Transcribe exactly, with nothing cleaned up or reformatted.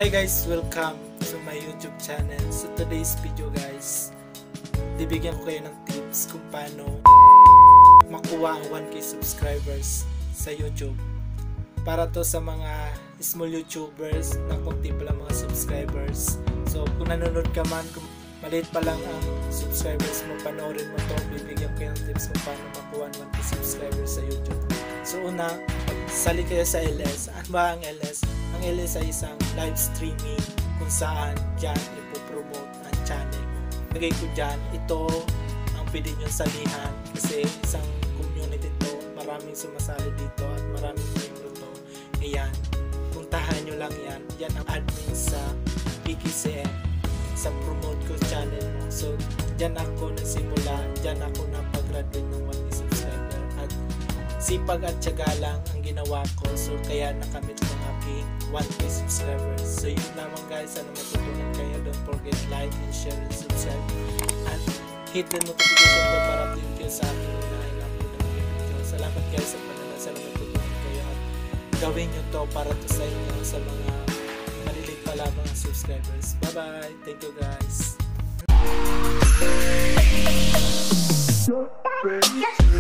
Hi guys, welcome to my YouTube channel. So today's video guys, bibigyan ko kayo ng tips kung paano makuha ang one K subscribers sa YouTube. Para to sa mga small YouTubers na kunti pa lang mga subscribers. So kung nanonood ka man, kung maliit pa lang ang subscribers mo, panoorin mo to. Bibigyan ko kayo ng tips kung paano makuha ang one K subscribers sa YouTube. So una, sali kayo sa L S. Ano ba ang L S? Ang L S ay isang live streaming kung saan dyan ipopromote ang channel mo. Lagay ko dyan, ito ang pwede nyo salihan kasi isang community to, maraming sumasali dito at maraming membro to. Ayan, puntahan nyo lang yan. Yan ang admin sa P K C M, sa promote ko channel mo. So, dyan ako nagsimula, dyan ako napag-graduate ng one K subscriber at sipag at tiyaga lang ang ginawa ko. So, kaya nakamit ng aking one K subscribers. So, yun naman guys. Sana matutunan kayo. Don't forget like and share and subscribe. At hit the notification bell para update kayo sa aking na-upload ng video. Salamat guys sa panonood. Sana matutunan kayo. At gawin nyo to para to sa inyo sa mga malilit pa lamang subscribers. Bye-bye. Thank you guys.